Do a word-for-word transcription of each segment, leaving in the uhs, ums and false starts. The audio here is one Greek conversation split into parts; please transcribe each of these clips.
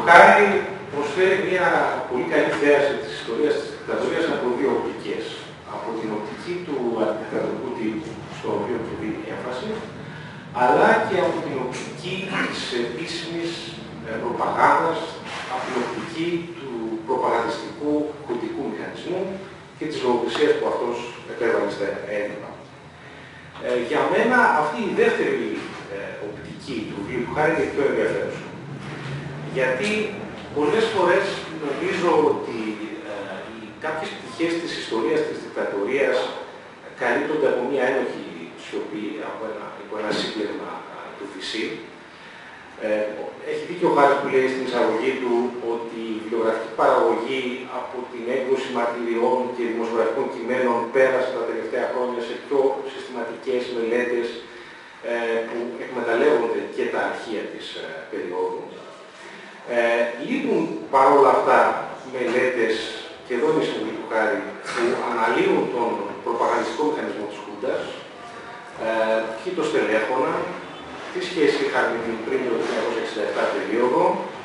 του χάρη προσφέρει μια πολύ καλή θέαση της ιστορίας της δικτατορίας από δύο οπτικές. Από την οπτική του αντιδικτατορικού τύπου, στο οποίο του δίνει έμφαση, αλλά και από την οπτική της επίσημης προπαγάνδας, από την οπτική του προπαγανδιστικού κωδικού μηχανισμού και της λογοκρισίας που αυτός επέβαλε στα έντυπα. Ε, για μένα αυτή η δεύτερη ε, οπτική του βιβλίου του χάρη είναι πιο ενδιαφέρουσα. Γιατί πολλές φορές νομίζω ότι ε, οι κάποιες πτυχές της ιστορίας της δικτατορίας καλύπτονται από μια ένοχη σιωπή, από ένα, από ένα σύμπλεγμα του φυσί. Ε, έχει δίκιο ο Χάρης που λέει στην εισαγωγή του ότι η βιβλιογραφική παραγωγή από την έκδοση μαρτυριών και δημοσιογραφικών κειμένων πέρασε τα τελευταία χρόνια σε πιο συστηματικές μελέτες ε, που εκμεταλλεύονται και τα αρχεία της ε, περίοδου. Ε, λείπουν παρόλα αυτά μελέτες, και εδώ είναι η συμβουλή του Χάρη, που αναλύουν τον προπαγανδιστικό μηχανισμό της Χούντας, ε, ποιοι το στελέχωναν, τι σχέση είχαν με την πριν το χίλια εννιακόσια εξήντα επτά περίοδο,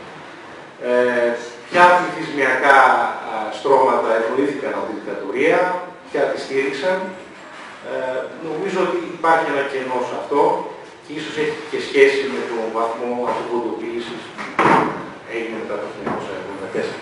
ε, ποια πληθυσμιακά στρώματα ευνοήθηκαν από την δικτατορία, ποια τη στήριξαν. Ε, νομίζω ότι υπάρχει ένα κενό σε αυτό και ίσως έχει και σχέση με τον βαθμό αυτοκοντοποίησης που έγινε μετά το χίλια εννιακόσια εβδομήντα τέσσερα.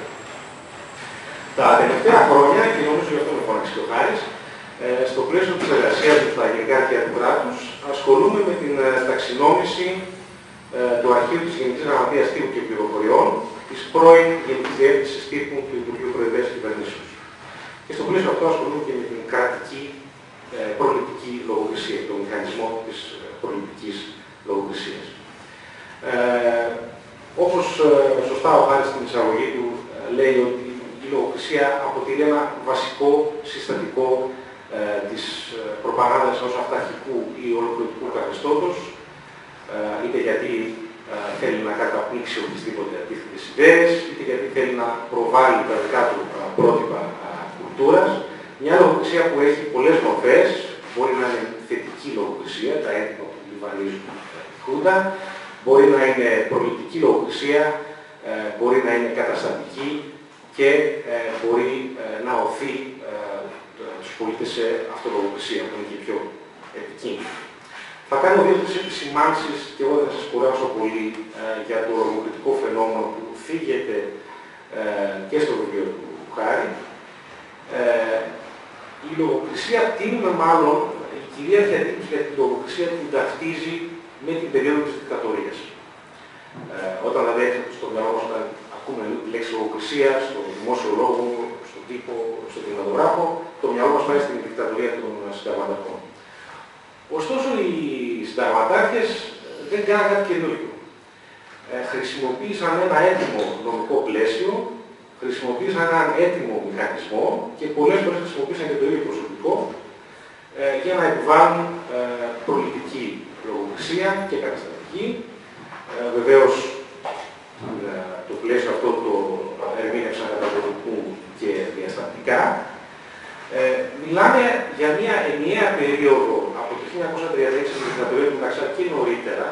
Τα τελευταία χρόνια, και νομίζω γι' αυτό με φώναξε ο Χάρης, ε, στο πλαίσιο της εργασίας του στα γενικά αρχεία του κράτους, ασχολούμαι με την ε, ταξινόμηση ε, του αρχείου της Γενικής Γραμματείας Τύπου και Πληροφοριών, της πρώην Γενικής Διεύθυνσης Τύπου του Υπουργείου Προεδρίας και Κυβερνήσεως. Και στο πλαίσιο αυτό ασχολούμαι και με την κρατική ε, προληπτική λογοκρισία, τον μηχανισμό της ε, προληπτικής λογοκρισίας. Ε, όπως ε, σωστά ο Χάρης στην εισαγωγή του ε, λέει ότι η λογοκρισία αποτελεί ένα βασικό συστατικό ε, της προπαγάνδας ενός αυταρχικού ή ολοκληρωτικού καθεστώτος, ε, είτε γιατί ε, θέλει να καταπνίξει οποιασδήποτε αντίθετες ιδέες, είτε γιατί θέλει να προβάλλει τα δικά του ε, πρότυπα ε, κουλτούρας. Μια λογοκρισία που έχει πολλές μορφές, μπορεί να είναι θετική λογοκρισία, τα έντυπα που λιβανίζουν τη Χούντα, μπορεί να είναι προληπτική λογοκρισία, ε, μπορεί να είναι καταστατική και ε, μπορεί ε, να οθεί ε, τους πολίτες σε αυτολογοκρισία, που είναι και πιο επικίνδυνη. Θα κάνω δύο-τρεις επισημάνσεις και εγώ δεν θα σας κουράσω πολύ ε, για το λογοκριτικό φαινόμενο που φύγεται ε, και στο βιβλίο του Χάρη. Ε, η λογοκρισία τίνουμε μάλλον, η κυρίαρχη αντίληψη για την λογοκρισία την ταυτίζει με την περίοδο της δικτατορίας. Ε, όταν δηλαδή στο μυαλό μας, όταν ακούμε τη λέξη λογοκρισία, στο δημόσιο λόγο, στον τύπο, στον κινηματογράφο, το μυαλό μας πάει στην δικτατορία των συνταγματάρχων. Ωστόσο, οι συνταγματάρχες δεν κάναν κάτι καινούργιο. Ε, χρησιμοποίησαν ένα έτοιμο νομικό πλαίσιο, χρησιμοποίησαν έναν έτοιμο μηχανισμό και πολλές φορές χρησιμοποίησαν και το ίδιο προσωπικό ε, για να επιβάλλουν ε, προληπτική λογοκρισία και καταστατική. Ε, βεβαίως, ε, το πλαίσιο αυτό το ερμήνευσαν καταπληκτικού και διαστατικά. Ε, μιλάμε για μια ενιαία περίοδο από το χίλια εννιακόσια τριάντα έξι στην δικτατορία του Μεταξά και νωρίτερα,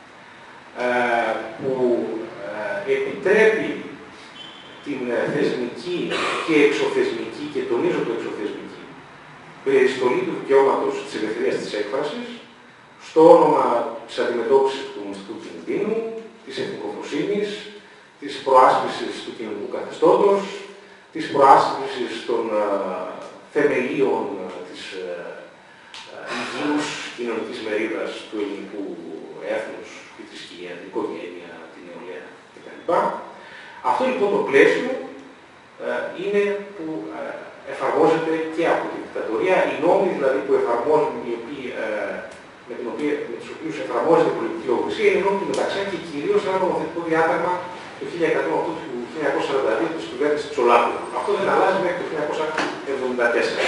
ε, που ε, επιτρέπει την θεσμική και εξωθεσμική, και τονίζω το εξωθεσμική, περιστολή του δικαιώματος της ελευθερίας της έκφρασης, στο όνομα της αντιμετώπισης του μυστικού κινδύνου, της εθνικοφροσύνης, της προάσπισης του κοινωνικού καθεστώτος, της προάσπισης των uh, θεμελίων uh, της uh, υγιούς κοινωνικής μερίδας του ελληνικού έθνους, τη θρησκεία, την οικογένεια, την νεολαία κτλ. Αυτό λοιπόν το πλαίσιο uh, είναι που uh, εφαρμόζεται και από τη δικτατορία. Οι νόμοι δηλαδή που εφαρμόζουν, οι οποίοι, uh, με, την οποία, με τους οποίους εφαρμόζεται η πολιτική λογοκρισία, είναι νόμοι του Μεταξά και κυρίως ένα νομοθετικό διάταγμα το χίλια εκατόν οκτώ του χίλια εννιακόσια σαράντα δύο της κυβέρνησης Τσολάκου. Αυτό δεν αλλάζει μέχρι το χίλια εννιακόσια εβδομήντα τέσσερα.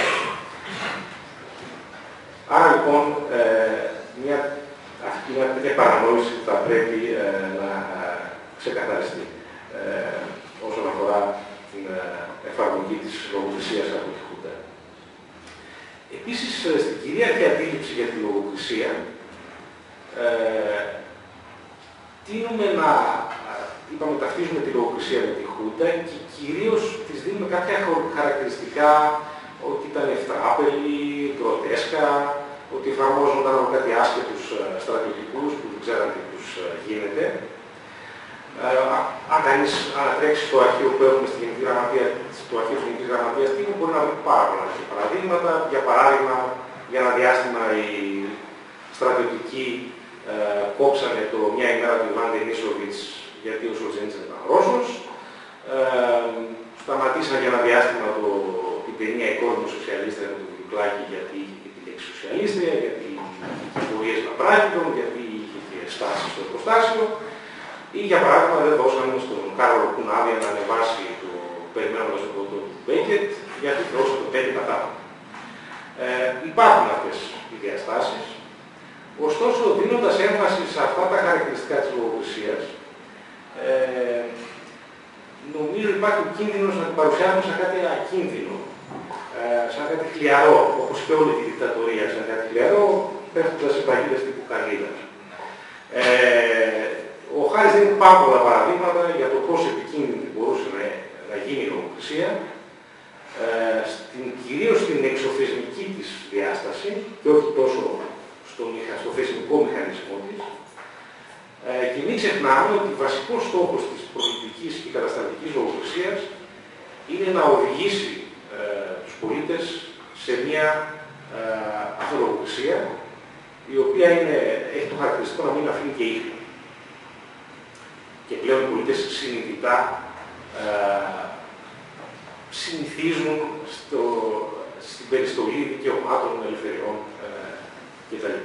Άρα λοιπόν, ε, μια, αυτή είναι μια παρανόηση που θα πρέπει ε, να ε, ξεκαθαριστεί ε, όσον αφορά την ε, εφαρμογή της λογοκρισίας από τη Χούντα. Επίσης, στην κυρίαρχη αντίληψη για τη λογοκρισία, ε, τείνουμε να είπαμε, ταυτίζουμε τη λογοκρισία με τη Χούντα και κυρίως της δίνουμε κάποια χαρακτηριστικά ότι ήταν ευτράπελη, γκροτέσκα, ότι εφαρμόζονταν από κάτι άσχετους στρατιωτικούς που δεν ξέραν τι τους γίνεται. Ε, αν κανείς ανατρέξει στο αρχείο που έχουμε στη Γενική Γραμματεία, στο αρχείο της Γενικής Γραμματείας τύπου, μπορεί να βρει πάρα πολλά παραδείγματα. Για παράδειγμα, για ένα διάστημα οι στρατιωτικοί ε, κόψανε το μια ημέρα του Ιβάν Ντενίσοβιτς γιατί ο Σολτζένιτσιν ήταν Ρώσος. Ε, σταματήσαν για ένα διάστημα το, την ταινία «Η κόρη μου σοσιαλίστρια» με τον Βικλάκη γιατί είχε και τη λέξη σοσιαλίστρια, γιατί είχε πορείες να πράξουν, γιατί είχε στάσει στο εργοστάσιο. Ή για παράδειγμα δεν δώσαμε στον Κάρολο Κούν άδεια να ανεβάσει το περιμένοντας το πρώτο του Μπέκετ, γιατί δώσαμε το πέντε κατά. Ε, υπάρχουν αυτές οι διαστάσεις. Ωστόσο, δίνοντας έμφαση σε αυτά τα χαρακτηριστικά της λογοκρισίας, ε, νομίζω υπάρχει ο κίνδυνος να την παρουσιάσουμε σαν κάτι ακίνδυνο, ε, σαν κάτι χλιαρό, όπως και όλη τη δικτατορία, σαν κάτι χλιαρό, πέφτοντας σε παγίδες τύπου Καλίδας. Ε, ο Χάρης δίνει πάρα πολλά παραδείγματα για το πόσο επικίνδυνη μπορούσε να, να γίνει η λογοκρισία, ε, στην, κυρίως στην εξωθεσμική της διάσταση και όχι τόσο στο, στο θεσμικό μηχανισμό της. Ε, και μην ξεχνάμε ότι βασικός στόχος της προληπτικής και κατασταλτικής λογοκρισίας είναι να οδηγήσει ε, τους πολίτες σε μια ε, αυτολογοκρισία η οποία είναι, έχει το χαρακτηριστικό να μην αφήνει και ίχνη. Και πλέον οι πολίτες συνειδητά ε, συνηθίζουν στο, στην περιστολή δικαιωμάτων, ελευθεριών ε, κτλ.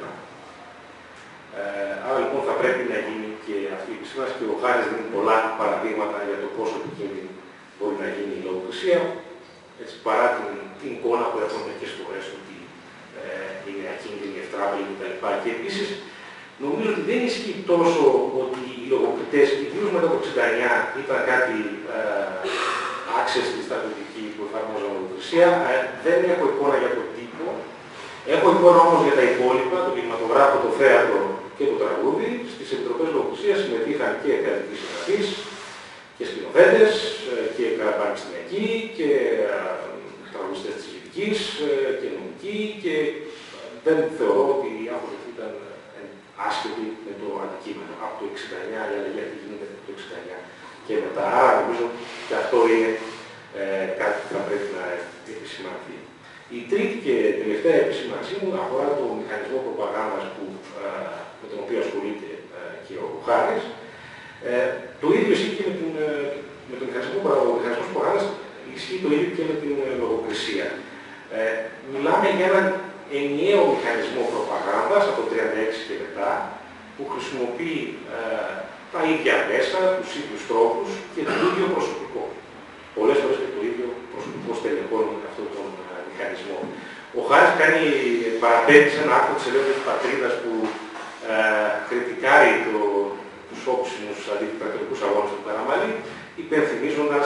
Ε, άρα λοιπόν θα πρέπει να γίνει και αυτή η επισήμανση και ο Χάρης δίνει πολλά παραδείγματα για το πόσο επικίνδυνη μπορεί να γίνει η λογοκρισία, έτσι, παρά την, την εικόνα που έχουμε μερικές φορές ότι ε, είναι ακίνδυνη, ευτράπελη κτλ. Και επίσης νομίζω ότι δεν ισχύει τόσο ότι οι λογοκριτές, ιδίως μετά το εξήντα εννιά, ήταν κάτι ε, άξιοι στρατιωτικοί που εφαρμόζαν λογοκρισία. Ε, δεν έχω εικόνα για τον τύπο. Έχω εικόνα όμως για τα υπόλοιπα, το κινηματογράφο, το θέατρο και το τραγούδι. Στις επιτροπές λογοκρισίας συμμετείχαν και θεατρικοί συγγραφείς και σκηνοθέτες και πανεπιστημιακοί και τραγουδιστές της Λυκής και νομικοί και δεν θεωρώ ότι οι άνθρωποι ήταν άσχετοι με το αντικείμενο. Από το εξήντα εννιά, η αλλαγή αυτή γίνεται από το εξήντα εννιά και μετά. Άρα νομίζω και αυτό είναι ε, κάτι που θα πρέπει να επισημανθεί. Η τρίτη και τελευταία επισήμανσή μου αφορά το μηχανισμό προπαγάνδας που, ε, με τον οποίο ασχολείται ε, και ο Χάρης. Ε, το ίδιο ισχύει και με, την, με τον μηχανισμό, ο μηχανισμός προπαγάνδας, ισχύει το ίδιο και με την λογοκρισία. Ε, μιλάμε για έναν ενιαίο μηχανισμό προπαγάνδας από το χίλια εννιακόσια τριάντα έξι και μετά, που χρησιμοποιεί ε, τα ίδια μέσα, τους ίδιους τρόπους και το ίδιο προσωπικό. Πολλές φορές και το ίδιο προσωπικό στελεχώνει αυτόν τον ε, μηχανισμό. Ο Χάρης κάνει παραπέμπει σε ένα άρθρο της Ελεύθερης Πατρίδας που ε, κριτικάρει το, τους όψιμους αντιδικτατορικούς αγώνες του Καραμαλή, υπενθυμίζοντας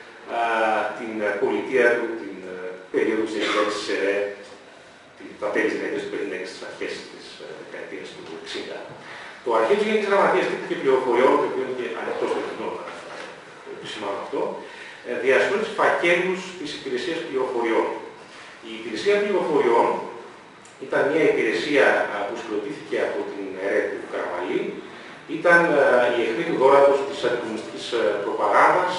ε, την πολιτεία του, την ε, περίοδο της δεκαετίας της ΕΡΕ, τα τέλη της δεκαετίας του πενήντα και στις αρχές της δεκαετίας του εξήντα. Το αρχείο της Γενικής Γραμματείας Τύπου και Πληροφοριών, το οποίο είναι και ανοιχτό στο κοινό, να το επισημάνω αυτό, διασφαλίζει τους φακέλους της υπηρεσίας πληροφοριών. Η υπηρεσία πληροφοριών ήταν μια υπηρεσία που συγκροτήθηκε από την ΕΡΕ του Καραμαλή, ήταν η εχθρή του δώρατος της αντικομμουνιστικής προπαγάνδας,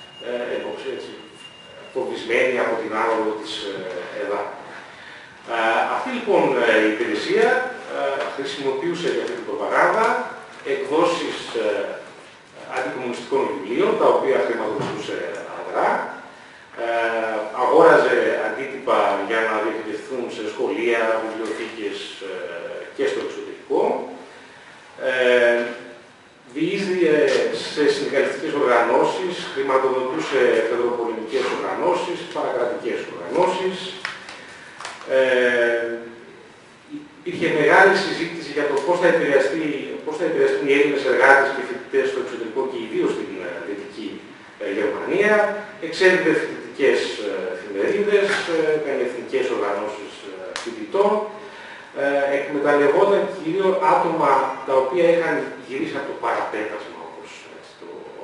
φοβισμένη από την άνοδο της ΕΔΑ. Αυτή λοιπόν η υπηρεσία χρησιμοποιούσε για αυτή την προπαγάνδα εκδόσεις αντικομμουνιστικών βιβλίων, τα οποία χρηματοδοτούσε αδρά, αγόραζε αντίτυπα για να διατηρηθούν σε σχολεία, βιβλιοθήκες και στο εξωτερικό, διείσδυε σε συνδικαλιστικές οργανώσεις, χρηματοδοτούσε φεδροπολεμικές οργανώσεις, παρακρατικές οργανώσεις. Ε, υπήρχε μεγάλη συζήτηση για το πώς θα, πώς θα επηρεαστούν οι Έλληνες εργάτες και φοιτητές στο εξωτερικό και ιδίως στην Δυτική ε, Γερμανία. Εξέδιδε φοιτητικές ε, εφημερίδες, ε, έκανε εθνικές οργανώσεις ε, φοιτητών. Ε, εκμεταλλευόταν κυρίως άτομα τα οποία είχαν γυρίσει από το παραπέτασμα, όπως έτσι, το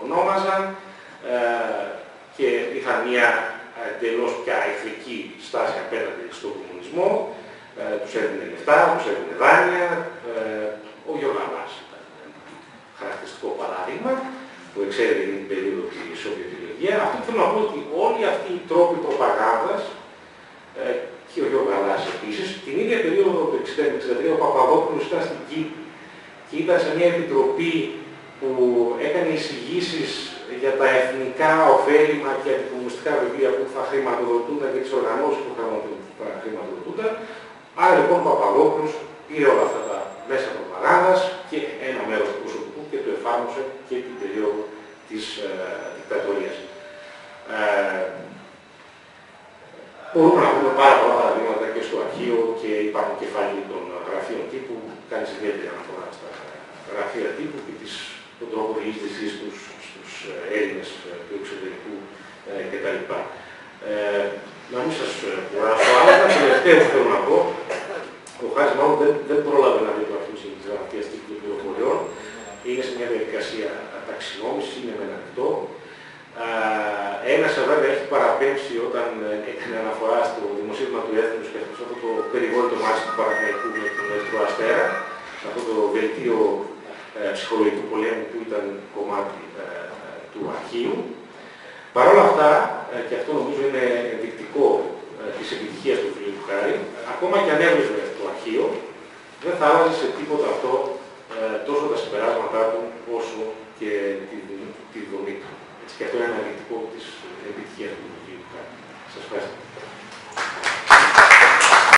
ονόμαζαν ε, και είχαν μια εντελώς πια εχθρική στάση απέναντι στον κομμουνισμό. Ε, τους έδινε λεφτά, τους έδινε δάνεια. Ε, ο Γιώργος Γαλάς ήταν ένα χαρακτηριστικό παράδειγμα που εξέδινε την περίοδο της Σοβιετική. Αυτό θέλω να πω ότι όλοι αυτοί οι τρόποι προπαγάνδας ε, και ο Γιώργος Γαλάς επίσης, την ίδια περίοδο του εξήντα με εξήντα τρία ο Παπαδόπουλος ήταν στην Κύπρο και ήταν σε μια επιτροπή που έκανε εισηγήσεις για τα εθνικά ωφέλιμα και αντικομμουνιστικά βιβλία που θα χρηματοδοτούνταν και τις οργανώσεις που θα χρηματοδοτούνταν. Άρα λοιπόν ο Παπαδόπουλος πήρε όλα αυτά τα μέσα προπαγάνδας και ένα μέρος του προσωπικού και το εφάρμοσε και την περίοδο της ε, δικτατορίας. Ε, μπορούμε να πούμε πάρα πολλά παραδείγματα και στο αρχείο και υπάρχουν κεφάλαιοι των γραφείων τύπου, κάνει ιδιαίτερη αναφορά στα γραφεία τύπου και τις, τον τρόπο διείσδυσής τους στους Έλληνες του εξωτερικού ε, κτλ. Ε, να μην σας κουράσω, αλλά ένα τελευταίο που θέλω να πω, ο Χάρης μάλλον δεν, δεν πρόλαβε να δει το αρχείο της γραφείας τύπου των πληροφοριών, είναι σε μια διαδικασία ταξινόμησης, είναι με ανοιχτό. Ένας βέβαια έχει παραπέμψει όταν έκανε αναφορά στο δημοσίευμα του Έθνους και σε αυτό το περιβόητο μάτι του Παναθηναϊκού με τον Ερυθρό Αστέρα, σε αυτό το δελτίο ε, ψυχολογικού πολέμου που ήταν κομμάτι ε, του αρχείου. Παρ' όλα αυτά, ε, και αυτό νομίζω είναι ενδεικτικό ε, της επιτυχίας του φίλου του Χάρη, ακόμα και αν έβριζε το αρχείο, δεν θα άλλαζε σε τίποτα αυτό ε, τόσο τα συμπεράσματά του όσο και τη, τη δομή του. Και αυτό είναι ένα ενδεικτικό της επιτυχίας του φίλου του Χάρη. Σας ευχαριστώ.